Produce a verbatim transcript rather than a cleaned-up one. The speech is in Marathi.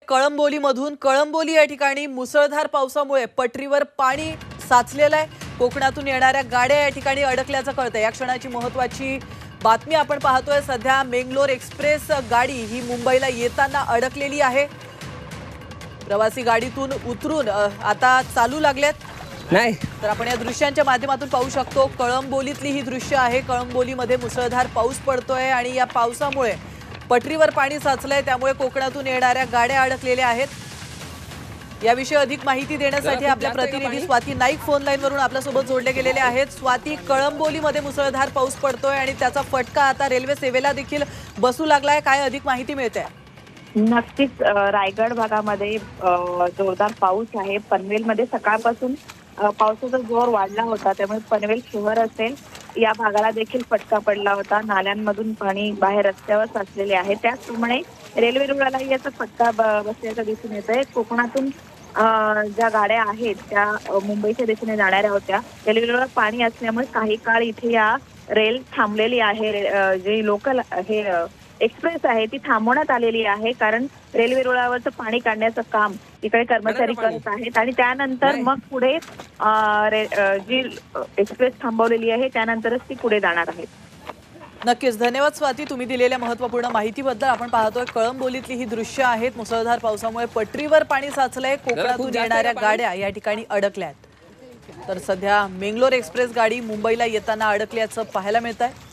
कळंबोलीमधून कळंबोली या ठिकाणी मुसळधार पावसामुळे पटरीवर पाणी साचलेलं आहे। कोकणातून येणाऱ्या गाड्या या ठिकाणी अडकल्याचं कळतंय। या क्षणाची महत्त्वाची बातमी आपण पाहतोय। सध्या मेंगलोर एक्सप्रेस गाडी ही मुंबईला येताना अडकलेली आहे। प्रवासी गाडीतून उतरून आता चालू लागलेत। नाही तर आपण या दृश्यांच्या माध्यमातून पाहू शकतो कळंबोलीतली ही दृश्य आहे। कळंबोलीमध्ये मुसळधार पाऊस पडतोय आणि या पावसामुळे पटरीवर पाणी साचलंय, त्यामुळे कोकणातून येणाऱ्या गाड्या अडकलेल्या आहेत। याविषयी अधिक माहिती देण्यासाठी आपल्या प्रतिनिधी स्वाती नाईक फोन लाईनवरून आपल्यासोबत जोडले गेलेले आहेत। स्वाती, कळंबोलीमध्ये मुसळधार पाऊस पडतोय आणि त्याचा फटका आता रेल्वे सेवेला देखील बसू लागलाय, काय अधिक माहिती मिळते? नक्कीच रायगड भागामध्ये जोरदार पाऊस आहे। पनवेलमध्ये सकाळपासून पावसाचा जोर वाढला होता, त्यामुळे पनवेल शहर असेल या भागाला देखील फटका पडला होता। नाल्यांमधून पाणी बाहेर रस्त्यावर साचलेले आहे। त्याचप्रमाणे रेल्वे रुळालाही याचा फटका बसल्याचं दिसून येत आहे। कोकणातून ज्या गाड्या आहेत त्या मुंबईच्या दिशेने जाणाऱ्या होत्या, रेल्वे रुळात पाणी असल्यामुळे काही काळ इथे या रेल थांबलेली आहे। जे लोकल हे एक्सप्रेस आहे ती थांबवण्यात आलेली आहे, कारण रेल्वे रुळावरचं पाणी काढण्याचं काम इकडे कर्मचारी करत आहेत आणि त्यानंतर मग पुढे जी एक्सप्रेस थांबवलेली आहे त्यानंतरच ती पुढे जाणार आहे। नक्कीच धन्यवाद स्वाती, तुम्ही दिलेल्या महत्त्वपूर्ण माहितीबद्दल। आपण पाहतोय कळंबोलीतली ही दृश्य आहेत। मुसळधार पावसामुळे पटरीवर पाणी साचलंय, कोकणातून येणाऱ्या गाड्या या ठिकाणी अडकल्यात। तर सध्या मेंगलोर एक्सप्रेस गाडी मुंबईला येताना अडकल्याचं पाहायला मिळतंय।